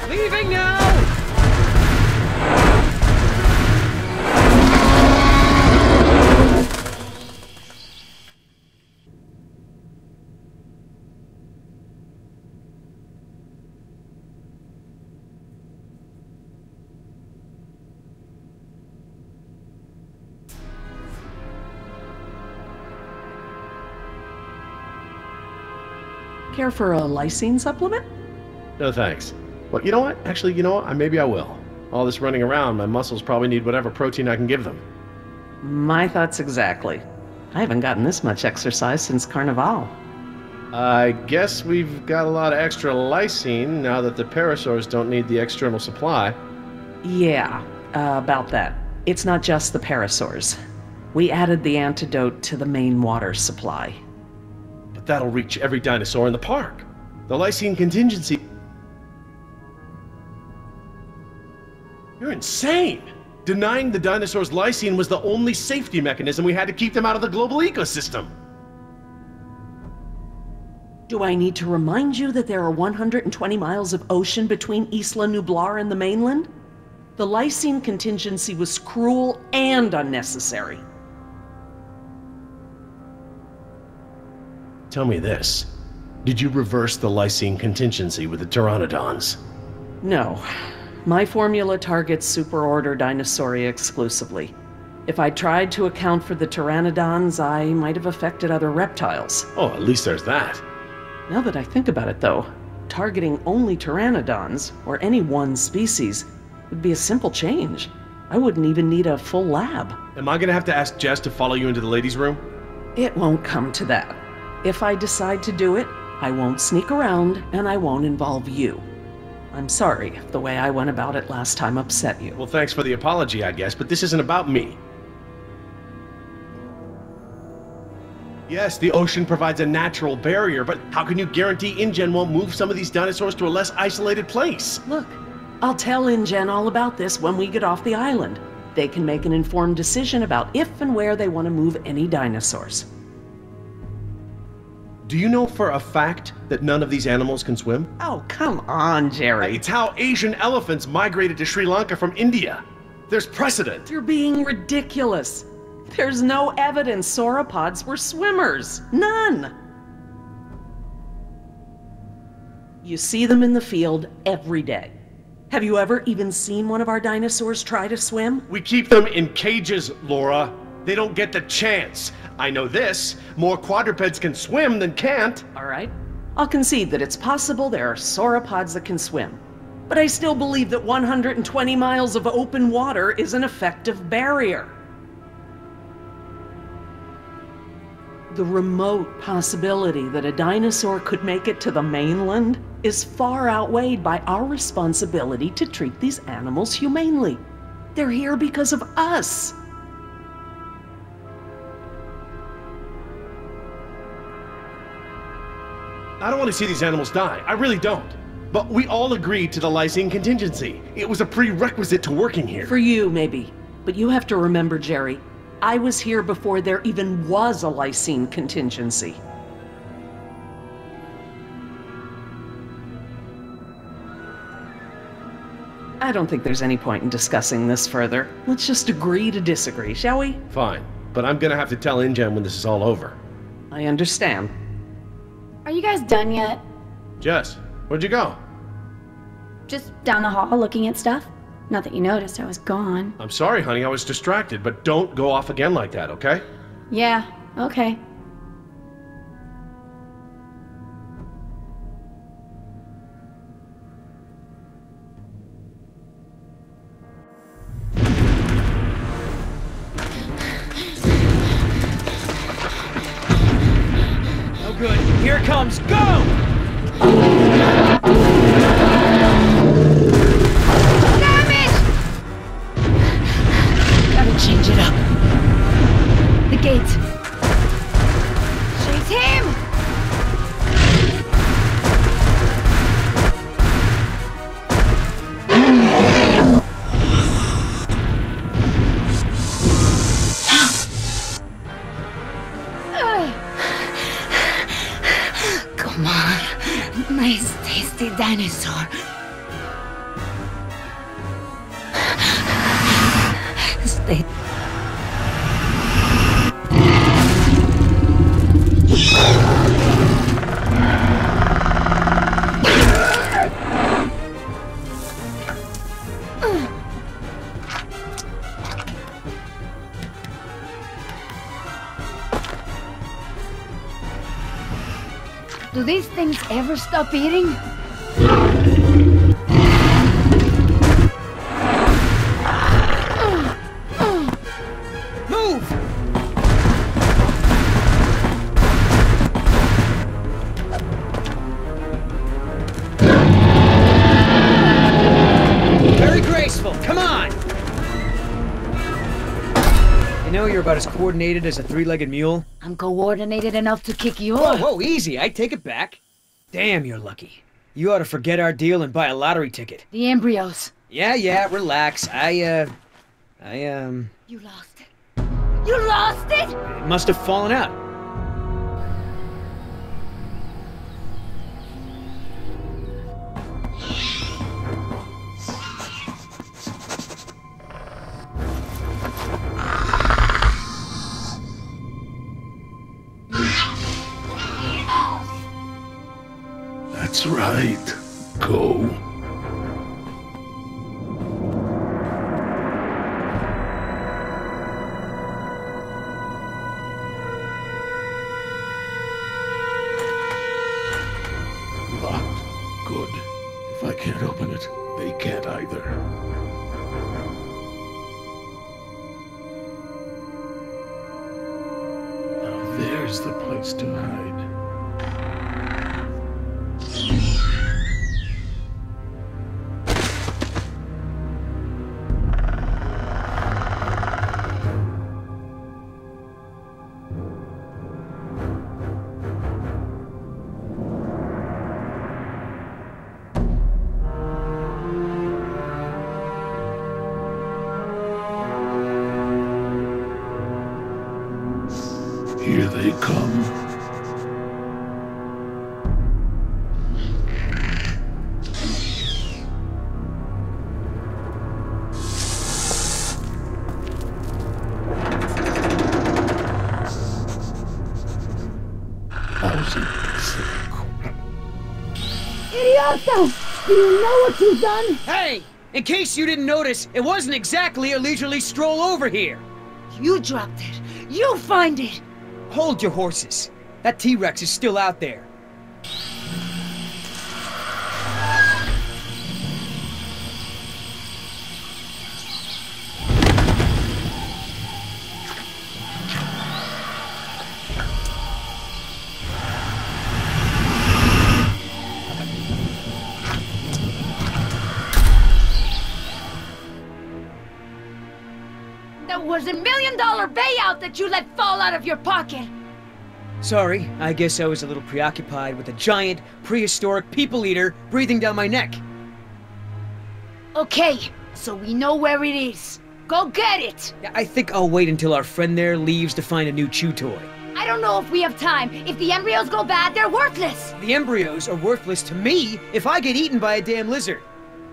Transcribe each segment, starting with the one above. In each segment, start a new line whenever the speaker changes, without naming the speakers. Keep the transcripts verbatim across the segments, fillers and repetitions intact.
Leaving now!
Care for a lysine supplement?
No thanks. Well, you know what? Actually, you know what? Maybe I will. All this running around, my muscles probably need whatever protein I can give them.
My thoughts exactly. I haven't gotten this much exercise since Carnival.
I guess we've got a lot of extra lysine now that the parasaurs don't need the external supply.
Yeah, uh, about that. It's not just the parasaurs. We added the antidote to the main water supply.
But that'll reach every dinosaur in the park. The lysine contingency... You're insane! Denying the dinosaurs lysine was the only safety mechanism we had to keep them out of the global ecosystem.
Do I need to remind you that there are one hundred twenty miles of ocean between Isla Nublar and the mainland? The lysine contingency was cruel and unnecessary.
Tell me this. Did you reverse the lysine contingency with the pteranodons?
No. My formula targets superorder Dinosauria exclusively. If I tried to account for the pteranodons, I might have affected other reptiles.
Oh, at least there's that.
Now that I think about it, though, targeting only pteranodons, or any one species, would be a simple change. I wouldn't even need a full lab.
Am I gonna have to ask Jess to follow you into the ladies' room?
It won't come to that. If I decide to do it, I won't sneak around, and I won't involve you. I'm sorry if the way I went about it last time upset you.
Well, thanks for the apology, I guess, but this isn't about me. Yes, the ocean provides a natural barrier, but how can you guarantee InGen won't move some of these dinosaurs to a less isolated place?
Look, I'll tell InGen all about this when we get off the island. They can make an informed decision about if and where they want to move any dinosaurs.
Do you know for a fact that none of these animals can swim?
Oh, come on, Jerry.
It's how Asian elephants migrated to Sri Lanka from India. There's precedent.
You're being ridiculous. There's no evidence sauropods were swimmers. None. You see them in the field every day. Have you ever even seen one of our dinosaurs try to swim?
We keep them in cages, Laura. They don't get the chance. I know this. More quadrupeds can swim than can't.
All right. I'll concede that it's possible there are sauropods that can swim. But I still believe that one hundred twenty miles of open water is an effective barrier. The remote possibility that a dinosaur could make it to the mainland is far outweighed by our responsibility to treat these animals humanely. They're here because of us.
I don't want to see these animals die. I really don't. But we all agreed to the lysine contingency. It was a prerequisite to working here.
For you, maybe. But you have to remember, Jerry, I was here before there even was a lysine contingency. I don't think there's any point in discussing this further. Let's just agree to disagree, shall we?
Fine. But I'm gonna have to tell InGen when this is all over.
I understand.
Are you guys done yet?
Jess, where'd you go?
Just down the hall looking at stuff? Not that you noticed I was gone.
I'm sorry, honey, I was distracted, but don't go off again like that, okay?
Yeah, okay.
Oh good, here it comes, go!
Change it up. The gate. Chase him!
Come on, nice tasty dinosaur. it. Do these things ever stop eating?
Move! Very graceful, come on! You know you're about as coordinated as a three-legged mule?
I'm coordinated enough to kick you
Whoa,
off.
whoa, easy, I take it back. Damn, you're lucky. You ought to forget our deal and buy a lottery ticket.
The embryos.
Yeah, yeah, relax. I, uh... I, um...
You lost it. You lost it?
It must have fallen out.
That's right. Go. Locked. Good. If I can't open it, they can't either. Now there's the place to hide. Here they come. Thousand
Idioto! Do you know what you've done?
Hey! In case you didn't notice, it wasn't exactly a leisurely stroll over here.
You dropped it. You find it.
Hold your horses. That T-Rex is still out there.
That was a million dollar payout that you let fall out of your pocket.
Sorry, I guess I was a little preoccupied with a giant, prehistoric people eater breathing down my neck.
Okay, so we know where it is. Go get it!
I think I'll wait until our friend there leaves to find a new chew toy.
I don't know if we have time. If the embryos go bad, they're worthless!
The embryos are worthless to me if I get eaten by a damn lizard.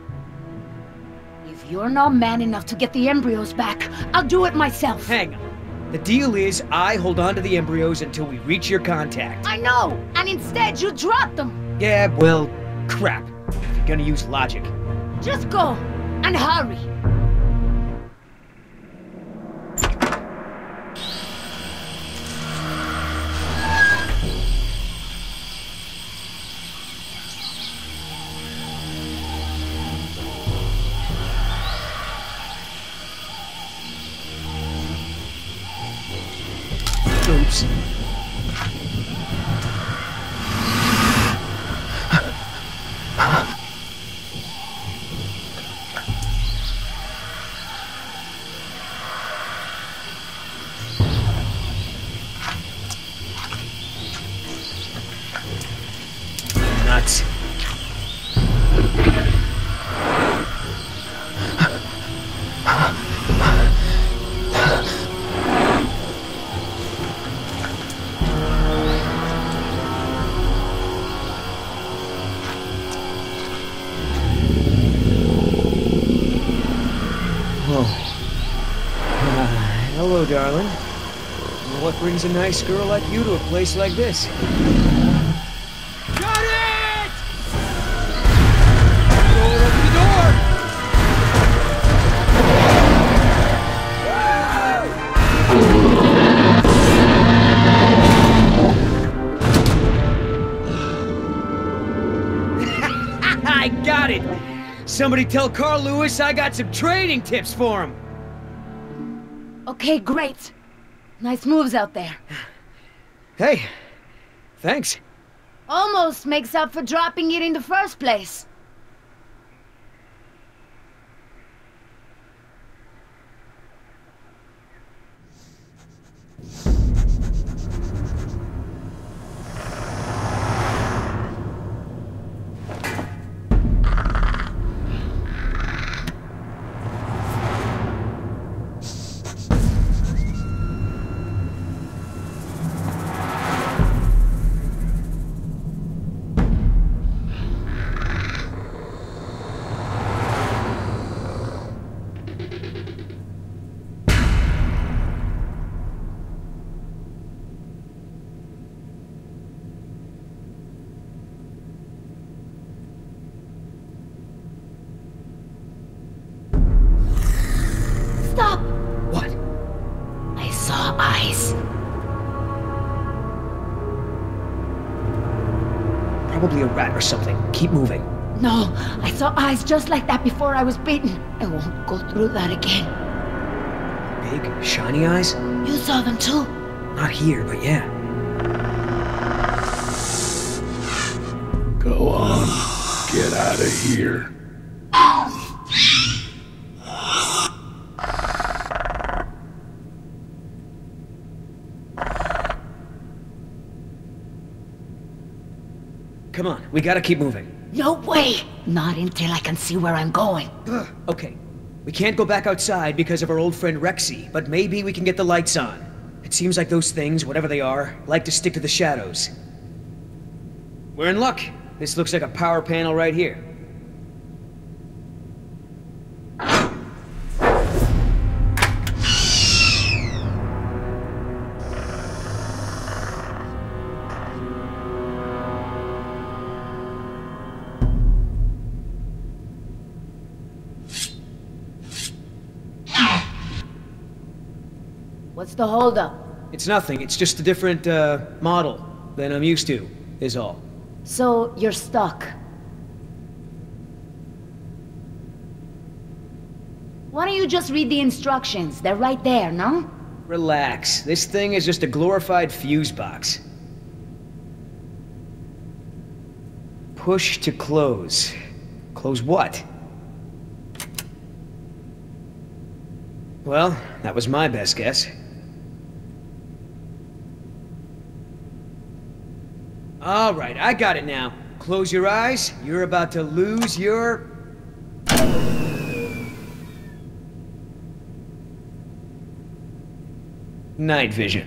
If you're not man enough to get the embryos back, I'll do it myself.
Hang on. The deal is I hold on to the embryos until we reach your contact.
I know, and instead you drop them.
Yeah, well, crap. If you're gonna use logic.
Just go, and hurry.
Oops. Nuts. darling. Well, what brings a nice girl like you to a place like this? Got it! Roll it open the door! I got it! Somebody tell Carl Lewis I got some trading tips for him!
Okay, great. Nice moves out there.
Hey, thanks.
Almost makes up for dropping it in the first place. Stop!
What?
I saw eyes.
Probably a rat or something. Keep moving.
No, I saw eyes just like that before I was beaten. I won't go through that again.
Big, shiny eyes?
You saw them too?
Not here, but yeah.
Go on. Get out of here.
Come on, we gotta keep moving.
No way! Not until I can see where I'm going.
Ugh, okay, we can't go back outside because of our old friend Rexy, but maybe we can get the lights on. It seems like those things, whatever they are, like to stick to the shadows. We're in luck. This looks like a power panel right here.
What's the holdup?
It's nothing, it's just a different, uh, model than I'm used to, is all.
So, you're stuck. Why don't you just read the instructions? They're right there, no?
Relax, this thing is just a glorified fuse box. Push to close. Close what? Well, that was my best guess. All right, I got it now. Close your eyes. You're about to lose your... night vision.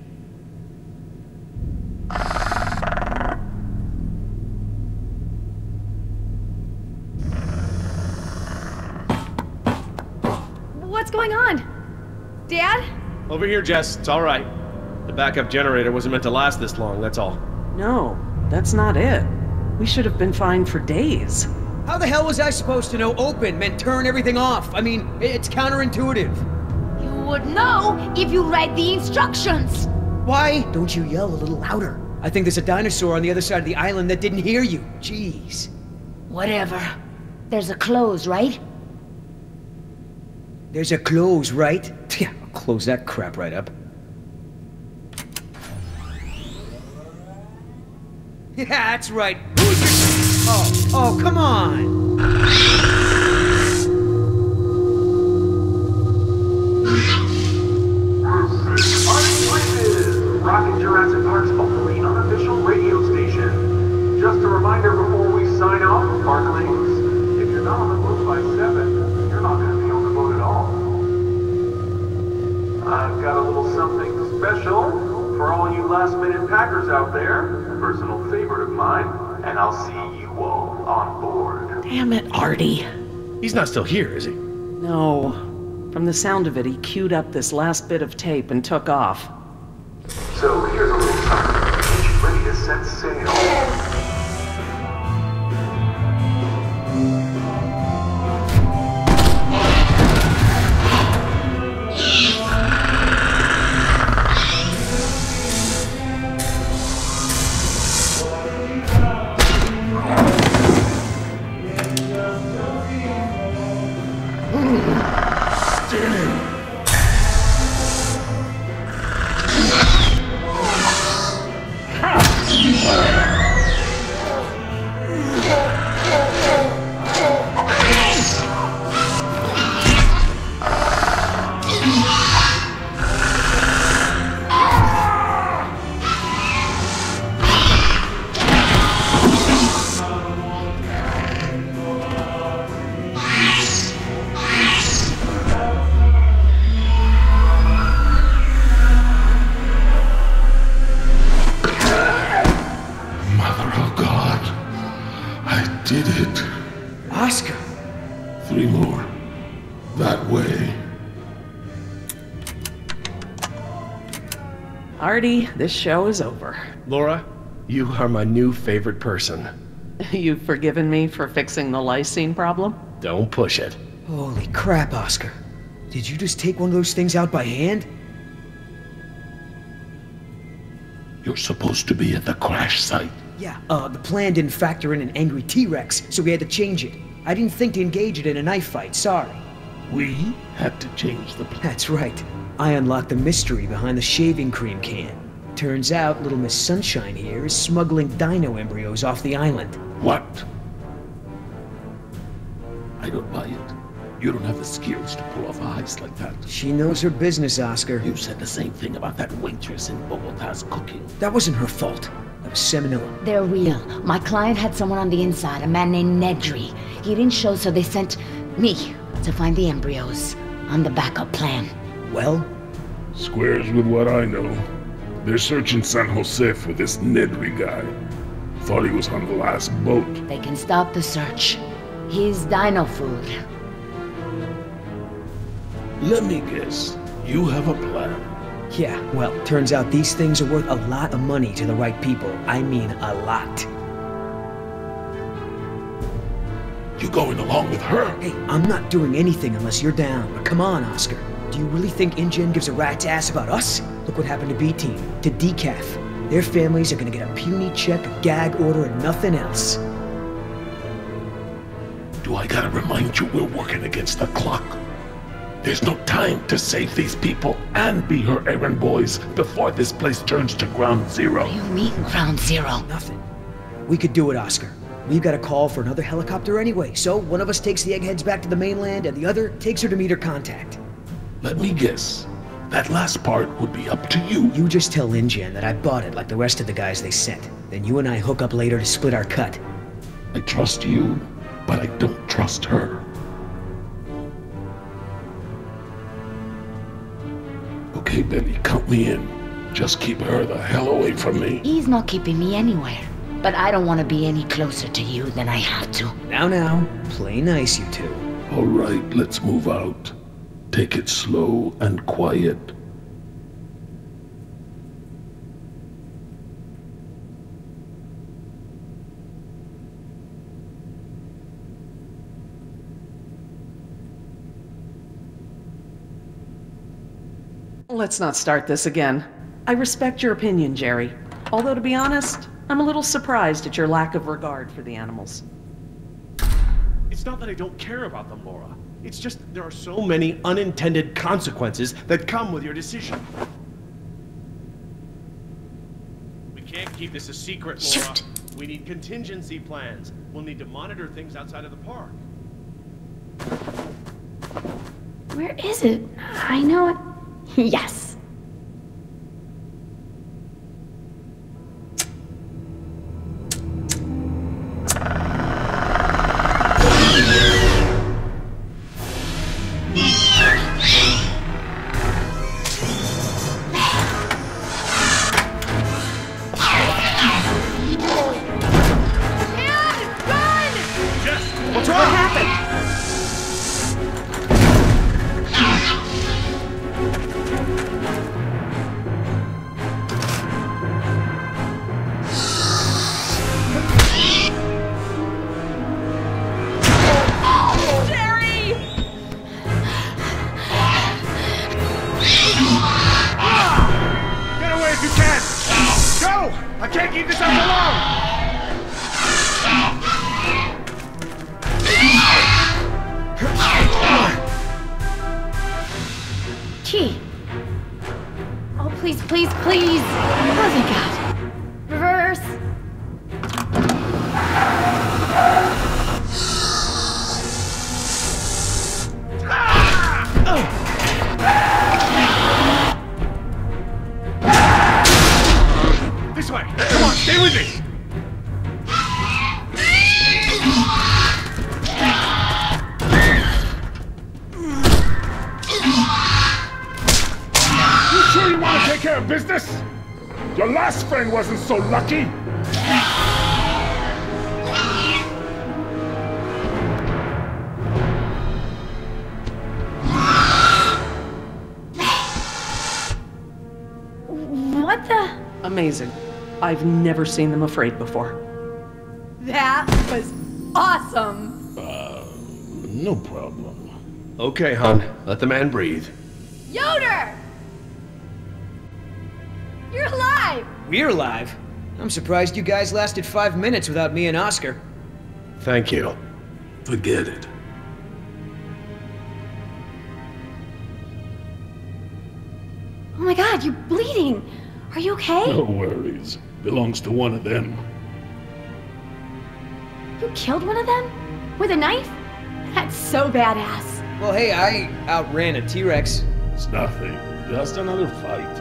What's going on? Dad?
Over here, Jess. It's all right. The backup generator wasn't meant to last this long, that's all.
No, that's not it. We should have been fine for days.
How the hell was I supposed to know open meant turn everything off? I mean, it's counterintuitive.
You would know if you read the instructions!
Why don't you yell a little louder? I think there's a dinosaur on the other side of the island that didn't hear you. Jeez.
Whatever. There's a close, right?
There's a close, right? Yeah, I'll close that crap right up. Yeah, that's right. Who's your... Oh, oh, come on!
Rockin' Jurassic Park's only unofficial radio station. Just a reminder before we sign off, Parklings, if you're not on the boat by seven, you're not going to be on the boat at all. I've got a little something special for all you last-minute packers out there. A personal favorite of mine, and I'll see you all on board.
Damn it, Artie.
He's not still here, is he?
No. From the sound of it, he queued up this last bit of tape and took off.
So here's a little something. Get you ready to set sail.
Did it.
Oscar!
Three more. That way.
Artie, this show is over.
Laura, you are my new favorite person.
You've forgiven me for fixing the lysine problem?
Don't push it.
Holy crap, Oscar. Did you just take one of those things out by hand?
You're supposed to be at the crash site.
Yeah, uh, the plan didn't factor in an angry T-Rex, so we had to change it. I didn't think to engage it in a knife fight, sorry.
We had to change the plan.
That's right. I unlocked the mystery behind the shaving cream can. Turns out little Miss Sunshine here is smuggling dino embryos off the island.
What? I don't buy it. You don't have the skills to pull off a heist like that.
She knows her business, Oscar.
You said the same thing about that waitress in Bogota's cooking.
That wasn't her fault. That was Seminilla.
They're real. My client had someone on the inside, a man named Nedry. He didn't show, so they sent me to find the embryos. I'm the backup plan.
Well?
Squares with what I know. They're searching San Jose for this Nedry guy. Thought he was on the last boat.
They can stop the search. He's dino food.
Let me guess. You have a plan.
Yeah, well, turns out these things are worth a lot of money to the right people. I mean, a lot.
You going along with her?
Hey, I'm not doing anything unless you're down. But come on, Oscar. Do you really think InGen gives a rat's ass about us? Look what happened to B-Team, to d-caf. Their families are gonna get a puny check, a gag order, and nothing else.
Do I gotta remind you we're working against the clock? There's no time to save these people and be her errand boys before this place turns to ground zero.
What do you mean, ground zero?
Nothing. We could do it, Oscar. We've got a call for another helicopter anyway, so one of us takes the eggheads back to the mainland and the other takes her to meet her contact.
Let me guess. That last part would be up to you.
You just tell InGen that I bought it like the rest of the guys they sent. Then you and I hook up later to split our cut.
I trust you, but I don't trust her. Okay, Benny, count me in. Just keep her the hell away from me.
He's not keeping me anywhere. But I don't want to be any closer to you than I have to.
Now, now. Play nice, you two.
All right, let's move out. Take it slow and quiet.
Let's not start this again. I respect your opinion, Jerry. Although, to be honest, I'm a little surprised at your lack of regard for the animals.
It's not that I don't care about them, Laura. It's just there are so many unintended consequences that come with your decision. We can't keep this a secret, Laura.
Shoot.
We need contingency plans. We'll need to monitor things outside of the park.
Where is it? I know it. Yes.
What's wrong?
What happened?
business? Your last friend wasn't so lucky.
What the?
Amazing. I've never seen them afraid before.
That was awesome!
Uh, no problem.
Okay, hon. Let the man breathe.
Yoder! You're alive!
We're alive? I'm surprised you guys lasted five minutes without me and Oscar.
Thank you.
Forget it.
Oh my god, you're bleeding! Are you okay?
No worries. Belongs to one of them.
You killed one of them? With a knife? That's so badass.
Well, hey, I outran a T-Rex.
It's nothing. Just another fight.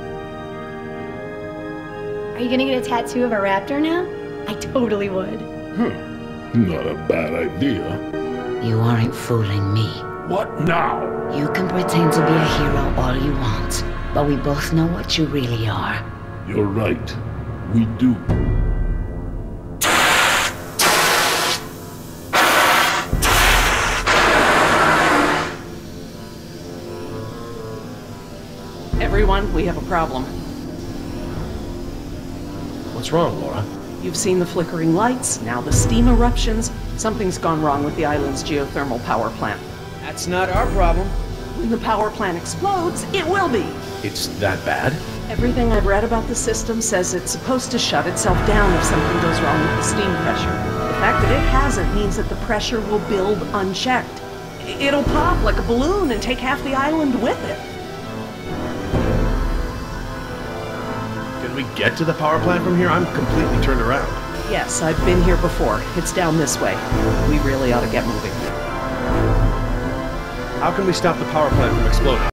Are you gonna get a tattoo of a raptor now? I totally would.
Huh. Not a bad idea.
You aren't fooling me.
What now?
You can pretend to be a hero all you want, but we both know what you really are.
You're right. We do.
Everyone, we have a problem.
What's wrong, Laura?
You've seen the flickering lights, now the steam eruptions. Something's gone wrong with the island's geothermal power plant.
That's not our problem.
When the power plant explodes, it will be.
It's that bad?
Everything I've read about the system says it's supposed to shut itself down if something goes wrong with the steam pressure. The fact that it hasn't means that the pressure will build unchecked. I- It'll pop like a balloon and take half the island with it.
Can we get to the power plant from here? I'm completely turned around.
Yes, I've been here before. It's down this way. We really ought to get moving.
How can we stop the power plant from exploding?